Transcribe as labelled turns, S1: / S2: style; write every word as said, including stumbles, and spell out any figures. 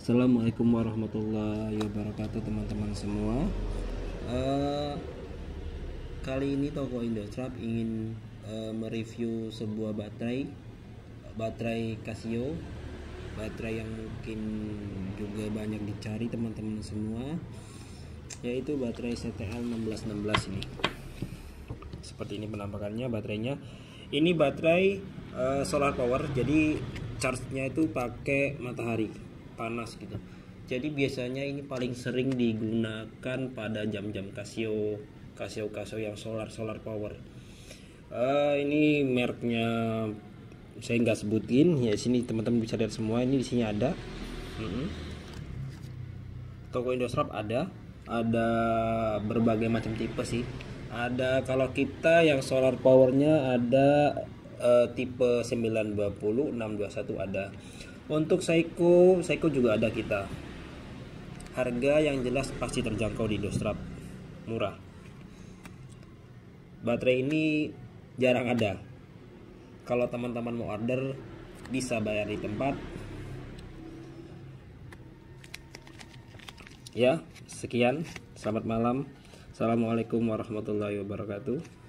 S1: Assalamualaikum warahmatullahi wabarakatuh teman-teman semua. uh, Kali ini toko Indosrap ingin uh, mereview sebuah baterai Baterai Casio, baterai yang mungkin juga banyak dicari teman-teman semua, yaitu baterai C T L enam belas enam belas ini. Seperti ini penampakannya baterainya. Ini baterai uh, solar power, jadi charge-nya itu pakai matahari panas gitu. Jadi biasanya ini paling sering digunakan pada jam-jam Casio Casio Casio yang solar solar power. Uh, ini mereknya saya nggak sebutin ya, sini teman-teman bisa lihat semua. Ini di sini ada. Hmm. Toko Indosrap ada ada berbagai macam tipe sih. Ada, kalau kita yang solar powernya ada uh, tipe sembilan dua puluh, enam dua satu ada. Untuk Seiko, Seiko juga ada kita. Harga yang jelas pasti terjangkau di Indosrap, murah. Baterai ini jarang ada. Kalau teman-teman mau order bisa bayar di tempat. Ya, sekian. Selamat malam. Assalamualaikum warahmatullahi wabarakatuh.